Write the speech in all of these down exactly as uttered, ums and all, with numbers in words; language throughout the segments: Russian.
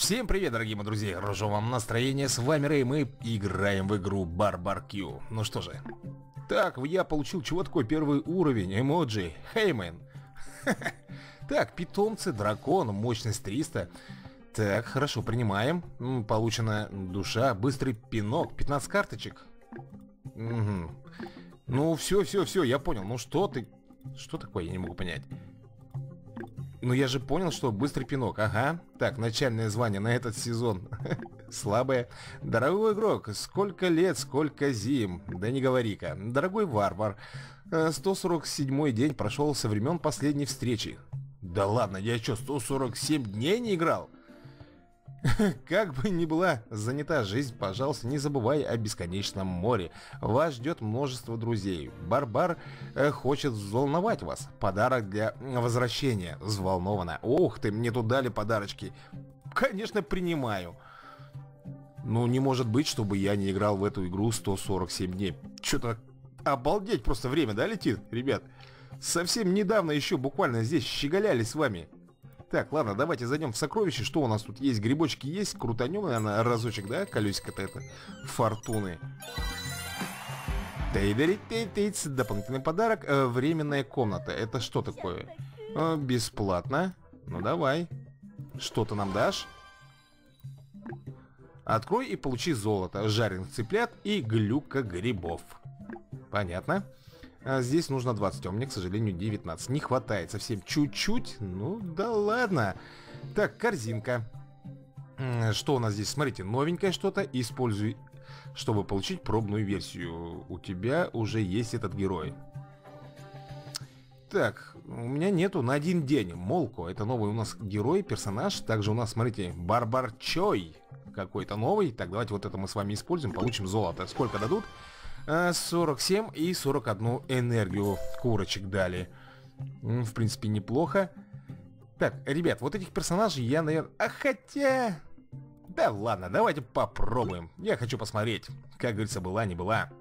Всем привет, дорогие мои друзья, хорошо вам настроение, с вами Рэй, мы играем в игру Барбаркью. Ну что же, так, я получил чего такой первый уровень, эмоджи, Хеймен. Так, питомцы, дракон, мощность триста. Так, хорошо, принимаем. Получена душа, быстрый пинок, пятнадцать карточек. Угу. Ну, все, все, все, я понял. Ну что ты, что такое, я не могу понять. Ну я же понял, что быстрый пинок. Ага. Так, начальное звание на этот сезон. Слабое. Дорогой игрок, сколько лет, сколько зим. Да не говори-ка. Дорогой варвар, сто сорок седьмой день прошел со времен последней встречи. Да ладно, я что, сто сорок семь дней не играл? Как бы ни была занята жизнь, пожалуйста, не забывай о бесконечном море. Вас ждет множество друзей. Барбар э, хочет взволновать вас. Подарок для возвращения. Взволнована. Ух ты, мне тут дали подарочки. Конечно, принимаю. Ну, не может быть, чтобы я не играл в эту игру сто сорок семь дней. Что-то обалдеть просто время, да, летит, ребят? Совсем недавно еще буквально здесь щеголяли с вами. Так, ладно, давайте зайдем в сокровище. Что у нас тут есть? Грибочки есть? Крутанем, наверное, разочек, да? Колесико-то это. Фортуны. Тейдерит-тейт-тейт. Дополнительный подарок. Э, временная комната. Это что такое? Э, бесплатно. Ну, давай. Что ты нам дашь? Открой и получи золото, жареных цыплят и глюка грибов. Понятно. А здесь нужно двадцать, а у меня, к сожалению, девятнадцать. Не хватает совсем чуть-чуть. Ну, да ладно. Так, корзинка. Что у нас здесь? Смотрите, новенькое что-то. Используй, чтобы получить пробную версию. У тебя уже есть этот герой. Так, у меня нету на один день. Молко, это новый у нас герой, персонаж. Также у нас, смотрите, Барбарчой какой-то новый. Так, давайте вот это мы с вами используем. Получим золото. Сколько дадут? сорок семь и сорок одну энергию курочек дали. В принципе, неплохо. Так, ребят, вот этих персонажей я, наверное... А хотя... Да ладно, давайте попробуем. Я хочу посмотреть. Как говорится, была, не была.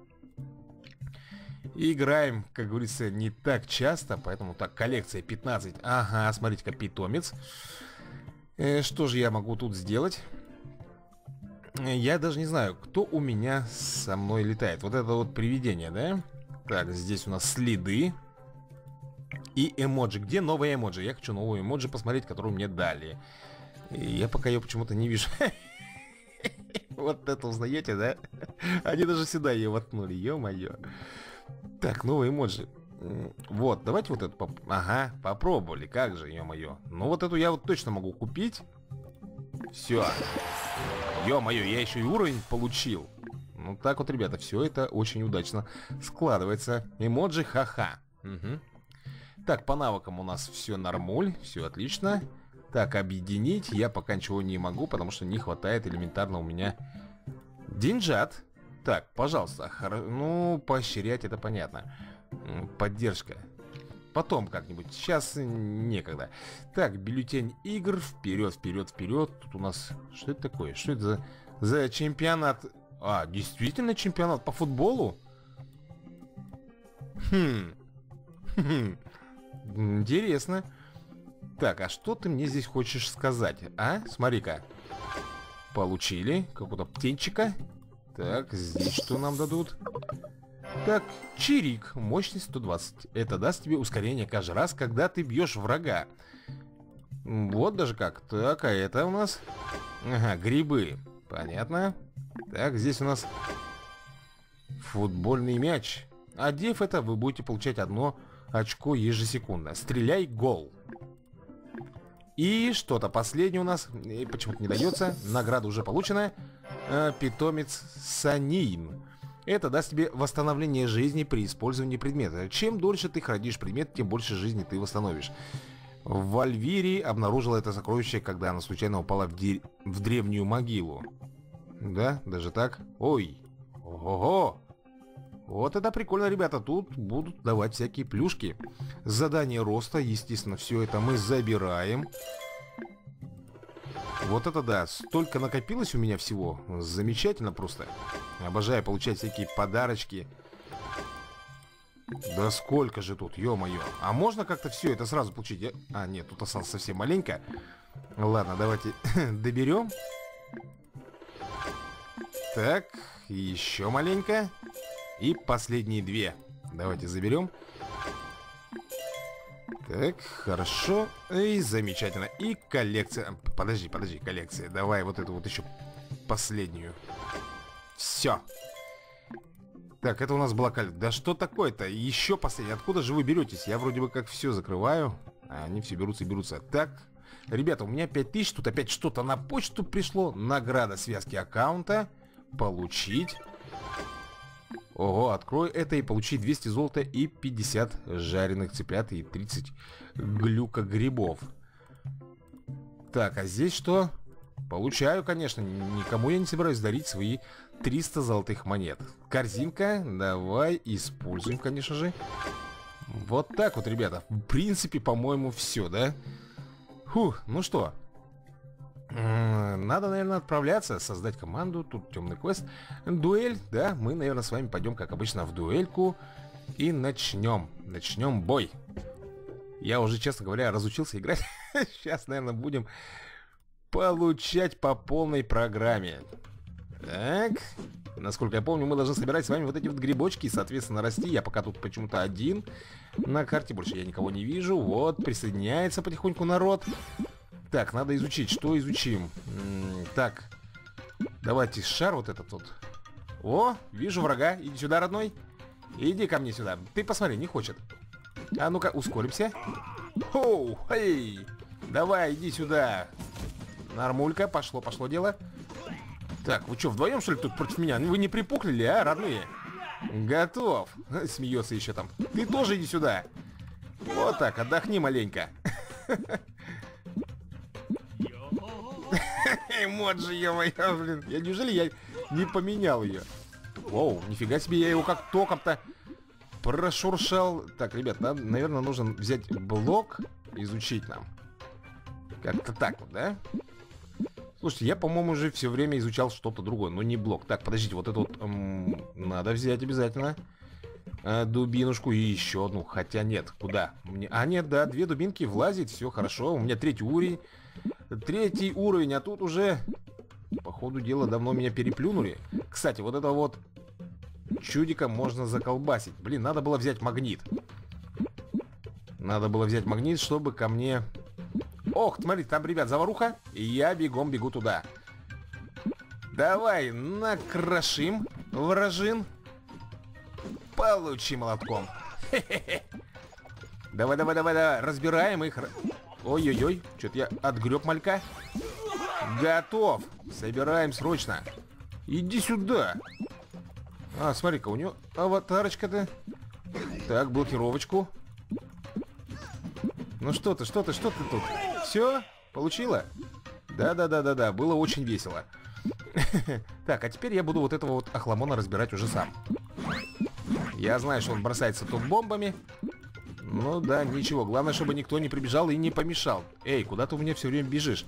Играем, как говорится, не так часто. Поэтому так, коллекция пятнадцать. Ага, смотрите-ка, питомец. э, Что же я могу тут сделать? Я даже не знаю, кто у меня со мной летает. Вот это вот привидение, да? Так, здесь у нас следы и эмоджи. Где новые эмоджи? Я хочу новую эмоджи посмотреть, которую мне дали. И я пока ее почему-то не вижу. Вот это узнаете, да? Они даже сюда ее воткнули, ё-моё. Так, новые эмоджи. Вот, давайте вот эту поп... Ага, попробовали, как же, ё-моё. Ну вот эту я вот точно могу купить. Все. Ё-моё, я еще и уровень получил. Ну так вот, ребята, все это очень удачно складывается. Эмоджи, ха-ха. Угу. Так, по навыкам у нас все нормуль, все отлично. Так, объединить я пока ничего не могу, потому что не хватает элементарно у меня деньжат. Так, пожалуйста, хор... ну, поощрять это понятно. Поддержка. Потом как-нибудь, сейчас некогда. Так, бюллетень игр. Вперед, вперед, вперед. Тут у нас, что это такое? Что это за, за чемпионат? А, действительно чемпионат по футболу? Хм. Хм. Интересно. Так, а что ты мне здесь хочешь сказать? А, смотри-ка. Получили какого-то птенчика. Так, здесь что нам дадут? Так, чирик, мощность сто двадцать. Это даст тебе ускорение каждый раз, когда ты бьешь врага. Вот даже как. Так, а это у нас... Ага, грибы. Понятно. Так, здесь у нас футбольный мяч. Одев это, вы будете получать одно очко ежесекундно. Стреляй, гол. И что-то последнее у нас, и почему-то не дается. Награда уже получена. э, Питомец Санин. Это даст тебе восстановление жизни при использовании предмета. Чем дольше ты хранишь предмет, тем больше жизни ты восстановишь. Вальвири обнаружила это сокровище, когда она случайно упала в, де... в древнюю могилу. Да, даже так. Ой, ого. Вот это прикольно, ребята. Тут будут давать всякие плюшки. Задание роста, естественно, все это мы забираем. Вот это да, столько накопилось у меня всего. Замечательно просто. Обожаю получать всякие подарочки. Да сколько же тут, ё-моё. А можно как-то все это сразу получить? Я... А, нет, тут осталось совсем маленько. Ладно, давайте доберем. Так, еще маленько. И последние две. Давайте заберем. Так, хорошо. И замечательно. И коллекция. Подожди, подожди, коллекция. Давай вот эту вот еще последнюю. Все. Так, это у нас была коллекция. Да что такое-то? Еще последняя. Откуда же вы беретесь? Я вроде бы как все закрываю. А они все берутся и берутся. Так, ребята, у меня пять тысяч. Тут опять что-то на почту пришло. Награда связки аккаунта. Получить. Ого, открой это и получи двести золота и пятьдесят жареных цыплят и тридцать глюкогрибов. Так, а здесь что? Получаю, конечно. Никому я не собираюсь дарить свои триста золотых монет. Корзинка, давай используем, конечно же. Вот так вот, ребята. В принципе, по-моему, все, да? Фух, ну что? Надо, наверное, отправляться, создать команду. Тут темный квест. Дуэль, да, мы, наверное, с вами пойдем, как обычно, в дуэльку. И начнем, начнем бой. Я уже, честно говоря, разучился играть. Сейчас, наверное, будем получать по полной программе. Так, насколько я помню, мы должны собирать с вами вот эти вот грибочки и, соответственно, расти. Я пока тут почему-то один на карте, больше я никого не вижу. Вот, присоединяется потихоньку народ. Так, надо изучить. Что изучим? М-м, так, давайте шар вот этот вот. О, вижу врага. Иди сюда, родной. Иди ко мне сюда. Ты посмотри, не хочет. А ну-ка, ускоримся. Оу, эй. Давай, иди сюда. Нормулька, пошло, пошло дело. Так, вы что, вдвоем, что ли, тут против меня? Вы не припухлили, а, родные? Готов. Смеется еще там. Ты тоже иди сюда. Вот так, отдохни маленько. Эмоджи, ё-моё, блин. Я, неужели я не поменял ее? Воу, нифига себе, я его как током-то прошуршал. Так, ребят, нам, наверное, нужно взять блок, изучить нам. Как-то так вот, да? Слушайте, я, по-моему, уже все время изучал что-то другое, но не блок. Так, подождите, вот это вот эм, надо взять обязательно. э, Дубинушку и еще одну. Хотя нет, куда? Мне... А нет, да, две дубинки влазит, все хорошо. У меня третий уровень. Третий уровень, а тут уже, по ходу дела, давно меня переплюнули. Кстати, вот это вот чудика можно заколбасить. Блин, надо было взять магнит. Надо было взять магнит, чтобы ко мне... Ох, смотри, там, ребят, заваруха. И я бегом бегу туда. Давай, накрошим, вражин. Получи молотком. Хе-хе-хе. Давай, давай, давай, давай, разбираем их. Ой-ой-ой, что-то я отгреб малька. Готов. Собираем срочно. Иди сюда. А, смотри-ка, у него аватарочка-то. Так, блокировочку. Ну что ты, что ты, что ты тут? Все? Получила? Да-да-да-да-да, было очень весело. Так, а теперь я буду вот этого вот охламона разбирать уже сам. Я знаю, что он бросается тут бомбами. Ну да, ничего, главное, чтобы никто не прибежал и не помешал. Эй, куда ты у меня все время бежишь?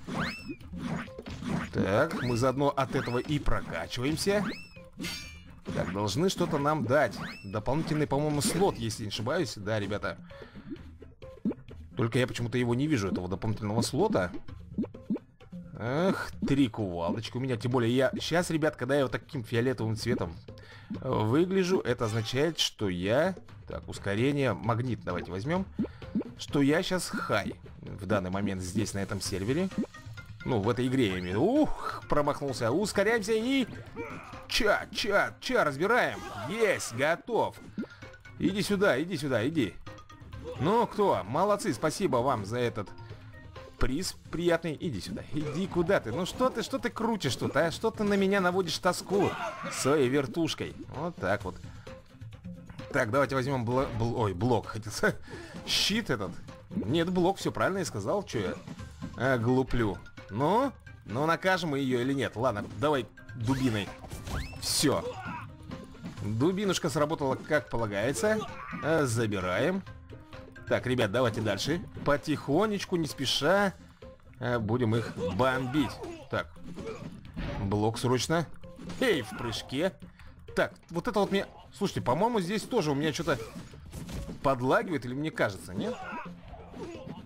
Так, мы заодно от этого и прокачиваемся. Так, должны что-то нам дать. Дополнительный, по-моему, слот, если не ошибаюсь. Да, ребята. Только я почему-то его не вижу, этого дополнительного слота. Эх, три кувалдочки у меня. Тем более я сейчас, ребят, когда я вот таким фиолетовым цветом выгляжу, это означает, что я... Так, ускорение, магнит давайте возьмем. Что я сейчас хай в данный момент здесь, на этом сервере. Ну, в этой игре я имею. Ух, промахнулся. Ускоряемся и... Ча, ча, ча, разбираем. Есть, готов. Иди сюда, иди сюда, иди. Ну, кто? Молодцы, спасибо вам за этот приз приятный. Иди сюда, иди, куда ты? Ну что ты, что ты крутишь тут, а? Что ты на меня наводишь тоску своей вертушкой? Вот так вот. Так, давайте возьмем блок, бл... ой, блок, хотел щит этот. Нет, блок, все правильно я сказал, что я а, глуплю. Ну, ну накажем мы ее или нет? Ладно, давай дубиной. Все. Дубинушка сработала как полагается. а, Забираем. Так, ребят, давайте дальше. Потихонечку, не спеша, а, будем их бомбить. Так, блок срочно. Эй, в прыжке. Так, вот это вот мне... Слушайте, по-моему, здесь тоже у меня что-то подлагивает, или мне кажется, нет? Так,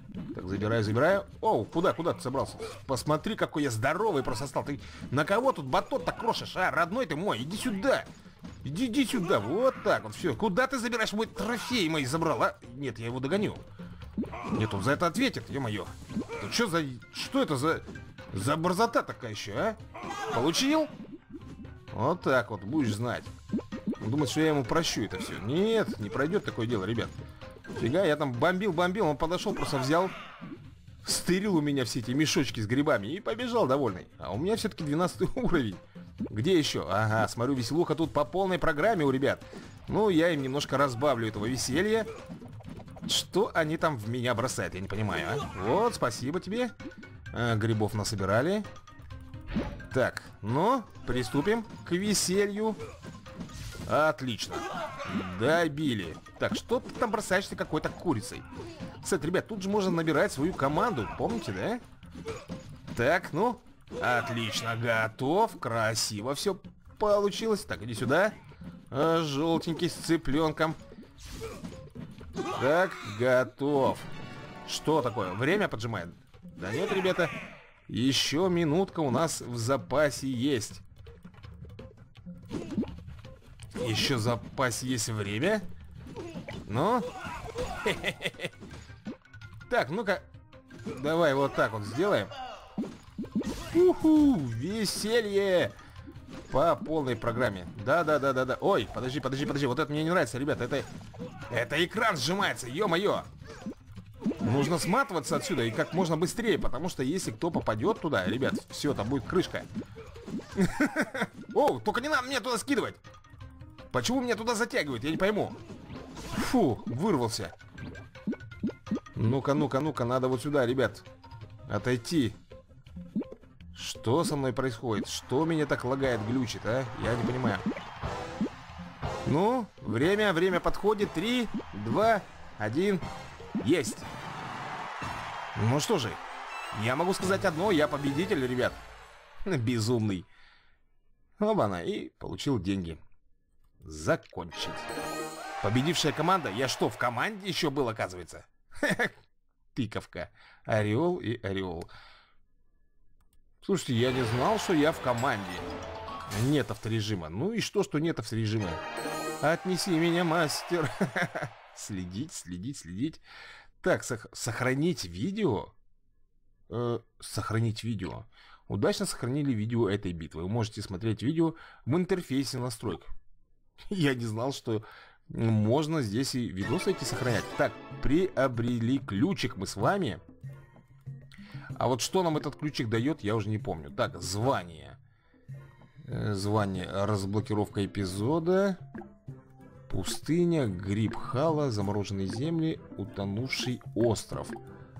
Так, забираю, забираю. Оу, куда, куда ты собрался? Посмотри, какой я здоровый просто стал. Ты на кого тут батон так крошишь, а? Родной ты мой, иди сюда. Иди, иди сюда, вот так вот, все. Куда ты забираешь мой трофей мои забрал, а? Нет, я его догоню. Нет, он за это ответит, ё-моё. Что за... Что это за... За борзота такая еще, а? Получил? Вот так вот, будешь знать. Он думает, что я ему прощу это все. Нет, не пройдет такое дело, ребят. Фига, я там бомбил-бомбил, он подошел, просто взял, стырил у меня все эти мешочки с грибами и побежал довольный. А у меня все-таки двенадцатый уровень. Где еще? Ага, смотрю, веселуха тут по полной программе у ребят. Ну, я им немножко разбавлю этого веселья. Что они там в меня бросают, я не понимаю, а? Вот, спасибо тебе. а, Грибов насобирали. Так, ну, приступим к веселью. Отлично. Добили. Так, что ты там бросаешься какой-то курицей? Кстати, ребят, тут же можно набирать свою команду. Помните, да? Так, ну, отлично, готов. Красиво все получилось. Так, иди сюда. а, Желтенький с цыпленком. Так, готов. Что такое? Время поджимает? Да нет, ребята. Еще минутка у нас в запасе есть. Еще в запасе есть время. Ну. Так, ну-ка. Давай вот так вот сделаем. Уху, веселье. По полной программе. Да-да-да-да-да. Ой, подожди, подожди, подожди. Вот это мне не нравится, ребята. Это, это экран сжимается, ё-моё. Нужно сматываться отсюда и как можно быстрее, потому что если кто попадет туда, ребят, все, там будет крышка. О, только не надо меня туда скидывать. Почему меня туда затягивают, я не пойму. Фу, вырвался. Ну-ка, ну-ка, ну-ка, надо вот сюда, ребят, отойти. Что со мной происходит? Что меня так лагает, глючит, а? Я не понимаю. Ну, время, время подходит. Три, два, один. Есть. Ну что же, я могу сказать одно, я победитель, ребят. Безумный. Оба-на, и получил деньги. Закончить. Победившая команда. Я что, в команде еще был, оказывается? Тыковка. Орел и орел. Слушайте, я не знал, что я в команде. Нет авторежима. Ну и что, что нет авторежима? Отнеси меня, мастер. Следить, следить, следить. Так, сох сохранить видео. Э, сохранить видео. Удачно сохранили видео этой битвы. Вы можете смотреть видео в интерфейсе настроек. Я не знал, что можно здесь и видосы эти сохранять. Так, приобрели ключик мы с вами. А вот что нам этот ключик дает, я уже не помню. Так, звание. Э, звание. Разблокировка эпизода. Пустыня, гриб Хала, замороженные земли, утонувший остров.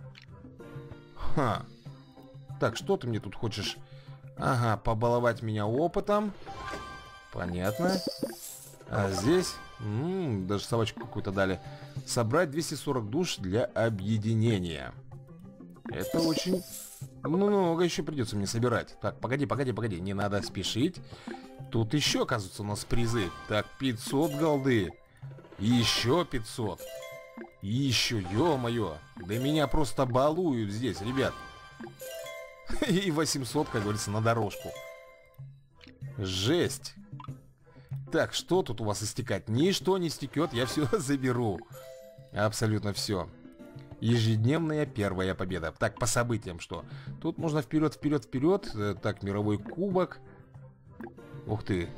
Ха. Так, что ты мне тут хочешь? Ага, побаловать меня опытом. Понятно. А здесь... М-м, даже собачку какую-то дали. Собрать двести сорок душ для объединения. Это очень много еще придется мне собирать. Так, погоди, погоди, погоди. Не надо спешить. Тут еще, оказывается, у нас призы. Так, пятьсот голды. И еще пятьсот. И еще, ё-моё. Да меня просто балуют здесь, ребят. И восемьсот, как говорится, на дорожку. Жесть. Так, что тут у вас истекать? Ничто не стекет, я все заберу. Абсолютно все. Ежедневная первая победа. Так, по событиям что? Тут можно вперед, вперед, вперед. Так, мировой кубок. Ух ты.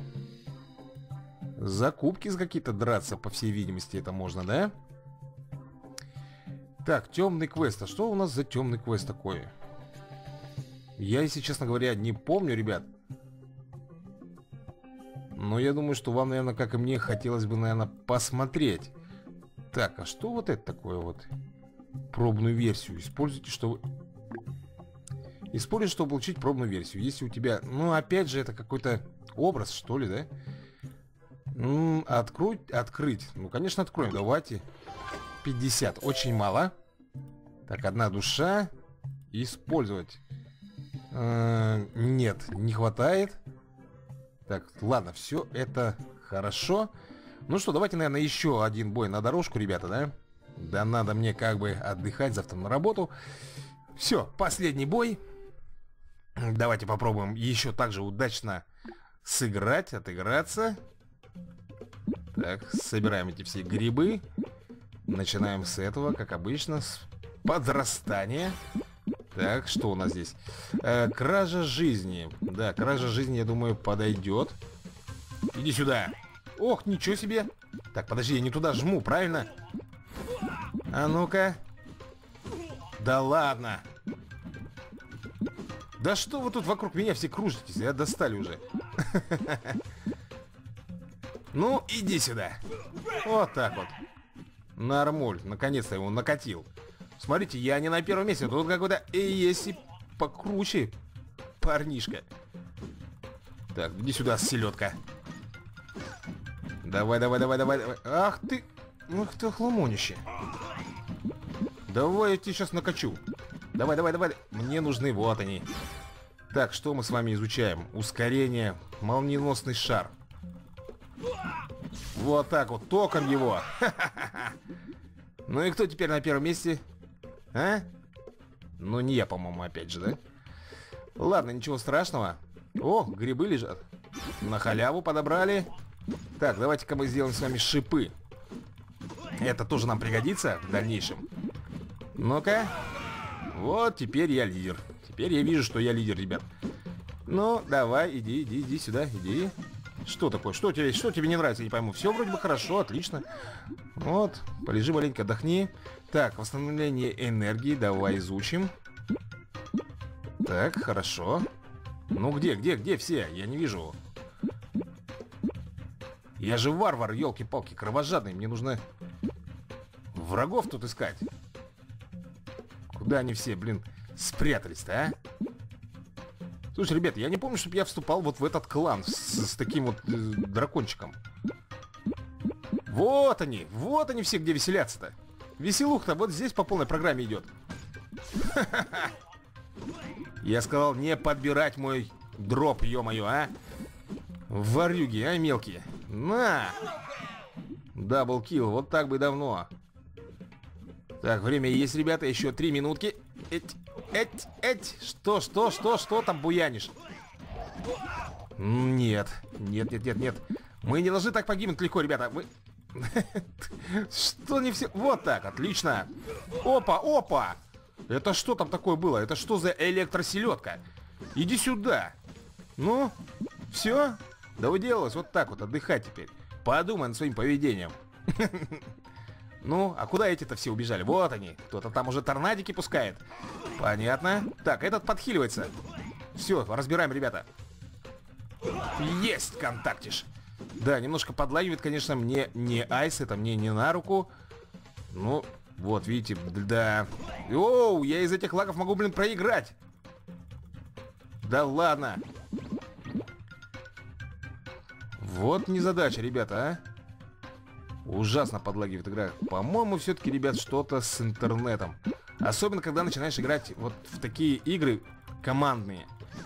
За кубки какие-то драться, по всей видимости, это можно, да? Так, темный квест. А что у нас за темный квест такой? Я, если честно говоря, не помню, ребят. Но я думаю, что вам, наверное, как и мне, хотелось бы, наверное, посмотреть. Так, а что вот это такое вот? Пробную версию. Используйте, чтобы... Используй, чтобы получить пробную версию. Если у тебя... Ну, опять же, это какой-то образ, что ли, да? М-м, открой... Открыть. Ну, конечно, откроем. Давайте. пятьдесят. Очень мало. Так, одна душа. Использовать. Э-э- нет, не хватает. Так, ладно, все это хорошо. Ну что, давайте, наверное, еще один бой на дорожку, ребята, да? Да надо мне как бы отдыхать завтра на работу. Все, последний бой. Давайте попробуем еще так же удачно сыграть, отыграться. Так, собираем эти все грибы. Начинаем с этого, как обычно, с подрастания. Так, что у нас здесь? Э, кража жизни. Да, кража жизни, я думаю, подойдет. Иди сюда. Ох, ничего себе. Так, подожди, я не туда жму, правильно? А ну-ка. Да ладно. Да что вы тут вокруг меня все кружитесь? Я достали уже. Ну, иди сюда. Вот так вот. Нормуль, наконец-то его накатил. Смотрите, я не на первом месте. Тут какой-то если покруче парнишка. Так, иди сюда, селедка. Давай, давай, давай, давай, давай. Ах ты, ах ты хламонище. Давай я тебе сейчас накачу. Давай, давай, давай. Мне нужны, вот они. Так, что мы с вами изучаем? Ускорение, молниеносный шар. Вот так вот, током его. Ну и кто теперь на первом месте? А? Ну не я, по-моему, опять же, да? Ладно, ничего страшного. О, грибы лежат. На халяву подобрали. Так, давайте-ка мы сделаем с вами шипы. Это тоже нам пригодится в дальнейшем. Ну-ка. Вот, теперь я лидер. Теперь я вижу, что я лидер, ребят. Ну, давай, иди, иди, иди сюда, иди. Что такое? Что тебе, что тебе не нравится? Я не пойму. Все вроде бы хорошо, отлично. Вот, полежи маленько, отдохни. Так, восстановление энергии, давай изучим. Так, хорошо. Ну где, где, где все? Я не вижу. Я же варвар, елки-палки, кровожадный. Мне нужно врагов тут искать. Куда они все, блин, спрятались-то, а? Слушай, ребят, я не помню, чтобы я вступал вот в этот клан с, с таким вот э, дракончиком. Вот они, вот они все, где веселятся-то. Веселуха-то вот здесь по полной программе идет. Я сказал не подбирать мой дроп, ё-моё, а? Варюги, а, мелкие. На! Даблкил, вот так бы давно. Так, время есть, ребята, еще три минутки. Эть, эть, эть. Что, что, что, что там буянишь? Нет, нет, нет, нет, нет. Мы не должны так погибнуть легко, ребята. Мы... Что не все... Вот так, отлично. Опа, опа. Это что там такое было? Это что за электроселедка? Иди сюда. Ну, все. Да уделалось, вот так вот, отдыхать теперь. Подумай над своим поведением. Ну, а куда эти-то все убежали? Вот они. Кто-то там уже торнадики пускает. Понятно. Так, этот подхиливается. Все, разбираем, ребята. Есть, контактиш. Да, немножко подлагивает, конечно, мне не айс, это мне не на руку. Ну, вот, видите, да. Оу, я из этих лагов могу, блин, проиграть. Да ладно. Вот незадача, ребята, а. Ужасно подлагивает игра. По-моему, все-таки, ребят, что-то с интернетом. Особенно, когда начинаешь играть вот в такие игры командные.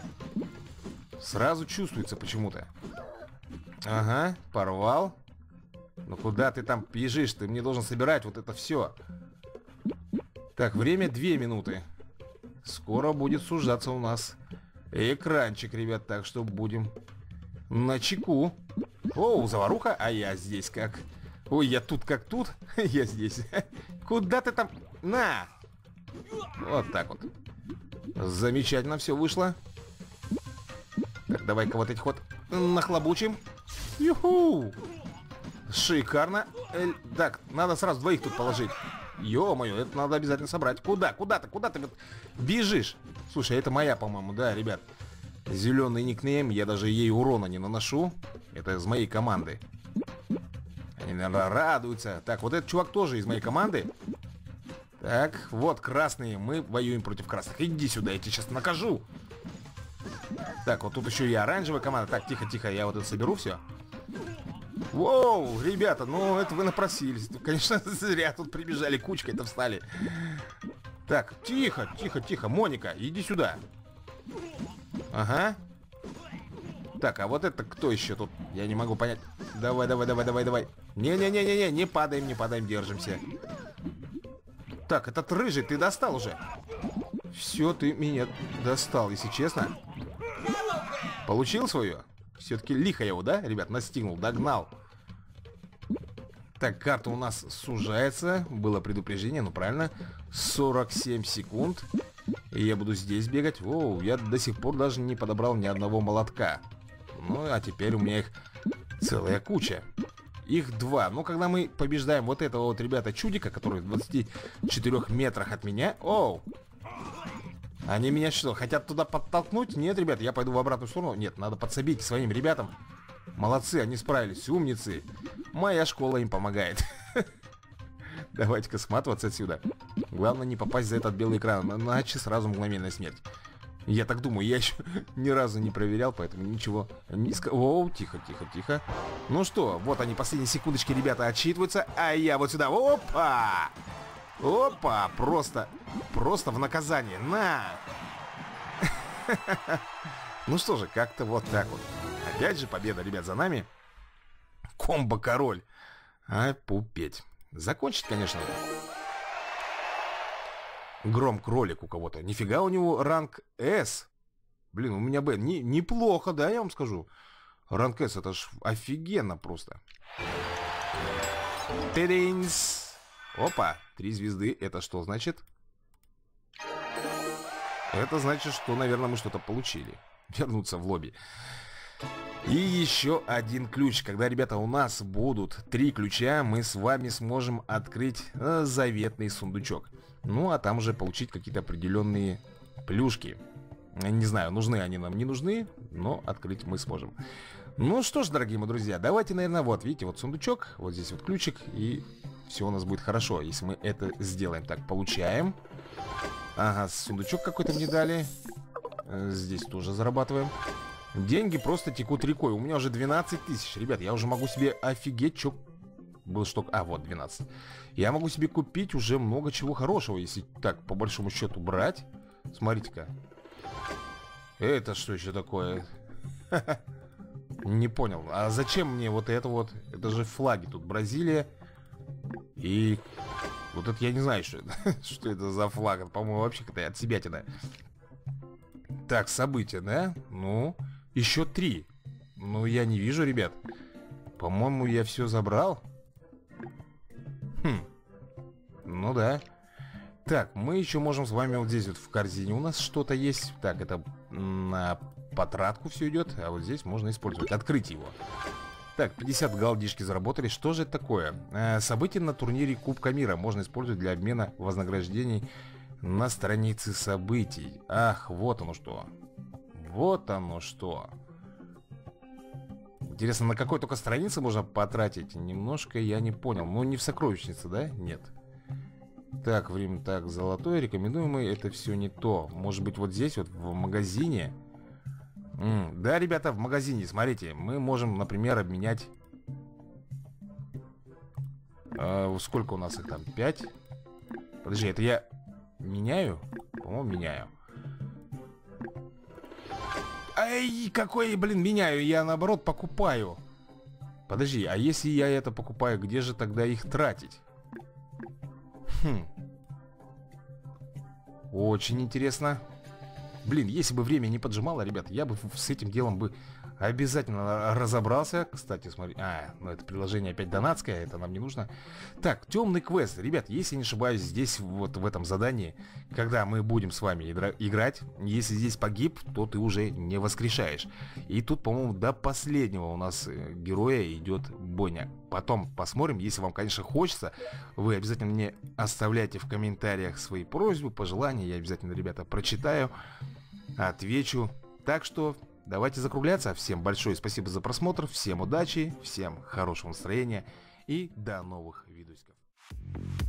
Сразу чувствуется почему-то. Ага, порвал. Ну куда ты там бежишь? Ты мне должен собирать вот это все. Так, время две минуты. Скоро будет сужаться у нас экранчик, ребят. Так что будем на чеку. Оу, заваруха, а я здесь как... Ой, я тут как тут. Я здесь. Куда ты там? На! Вот так вот. Замечательно все вышло. Так, давай-ка вот этих вот нахлобучим. Юху! Шикарно. Эль... Так, надо сразу двоих тут положить. Ё-моё, это надо обязательно собрать. Куда? Куда ты? Куда ты вот бежишь? Слушай, это моя, по-моему, да, ребят. Зеленый никнейм. Я даже ей урона не наношу. Это из моей команды. Они, наверное, радуются. Так, вот этот чувак тоже из моей команды. Так, вот красные. Мы воюем против красных. Иди сюда, я тебя сейчас накажу. Так, вот тут еще и оранжевая команда. Так, тихо-тихо, я вот это соберу все. Воу, ребята, ну это вы напросились. Конечно, зря тут прибежали, кучкой-то встали. Так, тихо, тихо, тихо. Моника, иди сюда. Ага. Так, а вот это кто еще тут? Я не могу понять. Давай, давай, давай, давай, давай. Не-не-не-не-не, не падаем, не падаем, держимся. Так, этот рыжий, ты достал уже. Все, ты меня достал, если честно. Получил свое? Все-таки лихо его, да, ребят, настигнул, догнал. Так, карта у нас сужается. Было предупреждение, ну правильно. сорок семь секунд. И я буду здесь бегать. Оу, я до сих пор даже не подобрал ни одного молотка. Ну, а теперь у меня их целая куча. Их два. Ну, когда мы побеждаем вот этого вот, ребята, чудика, который в двадцати четырёх метрах от меня. Оу. Они меня что, хотят туда подтолкнуть? Нет, ребят, я пойду в обратную сторону. Нет, надо подсобить своим ребятам. Молодцы, они справились, умницы. Моя школа им помогает. Давайте-ка сматываться отсюда. Главное не попасть за этот белый экран, иначе сразу мгновенная смерть. Я так думаю, я еще ни разу не проверял, поэтому ничего не скажу. Оу, тихо, тихо, тихо. Ну что, вот они, последние секундочки, ребята, отчитываются. А я вот сюда, опа! Опа, просто, просто в наказание, на! Ну что же, как-то вот так вот. Опять же победа, ребят, за нами. Комбо-король. А, пупеть. Закончить, конечно. Гром-кролик у кого-то. Нифига у него ранг С. Блин, у меня Б. Не, неплохо, да, я вам скажу. Ранг С, это ж офигенно просто. Тыринс. Опа, три звезды. Это что значит? Это значит, что, наверное, мы что-то получили. Вернуться в лобби. И еще один ключ. Когда, ребята, у нас будут три ключа, мы с вами сможем открыть э, заветный сундучок. Ну, а там уже получить какие-то определенные плюшки. Не знаю, нужны они нам, не нужны, но открыть мы сможем. Ну что ж, дорогие мои друзья, давайте, наверное, вот, видите, вот сундучок, вот здесь вот ключик, и все у нас будет хорошо, если мы это сделаем. Так, получаем. Ага, сундучок какой-то мне дали. Здесь тоже зарабатываем. Деньги просто текут рекой. У меня уже двенадцать тысяч. Ребят, я уже могу себе офигеть, что... Был штук... А, вот, двенадцать. Я могу себе купить уже много чего хорошего, если так, по большому счету, брать. Смотрите-ка. Это что еще такое? Не понял. А зачем мне вот это вот? Это же флаги тут. Бразилия. И... Вот это я не знаю, что это. Что это за флаг. По-моему, вообще какая-то от себятина. Так, события, да? Ну... Еще три. Ну, я не вижу, ребят. По-моему, я все забрал. Хм. Ну да. Так, мы еще можем с вами вот здесь вот в корзине у нас что-то есть. Так, это на потратку все идет. А вот здесь можно использовать. Открыть его. Так, пятьдесят галдишки заработали. Что же это такое? Э, события на турнире Кубка Мира можно использовать для обмена вознаграждений на странице событий. Ах, вот оно что. Вот оно что. Интересно, на какой только странице можно потратить? Немножко я не понял. Ну, не в сокровищнице, да? Нет. Так, время, так, золотой, рекомендуемый. Это все не то. Может быть, вот здесь вот в магазине. М, да, ребята, в магазине, смотрите. Мы можем, например, обменять. э, Сколько у нас их там? пять? Подожди, это я меняю? По-моему, меняю. Ай, какой, блин, меняю. Я, наоборот, покупаю. Подожди, а если я это покупаю, где же тогда их тратить? Хм. Очень интересно. Блин, если бы время не поджимало, ребят, я бы с этим делом бы обязательно разобрался. Кстати, смотри. А, ну это приложение опять донатское, это нам не нужно. Так, темный квест. Ребят, если не ошибаюсь, здесь вот в этом задании, когда мы будем с вами играть, если здесь погиб, то ты уже не воскрешаешь. И тут, по-моему, до последнего у нас героя идет бойня. Потом посмотрим, если вам, конечно, хочется, вы обязательно мне оставляйте в комментариях свои просьбы, пожелания. Я обязательно, ребята, прочитаю, отвечу. Так что... Давайте закругляться. Всем большое спасибо за просмотр. Всем удачи, всем хорошего настроения и до новых видосиков.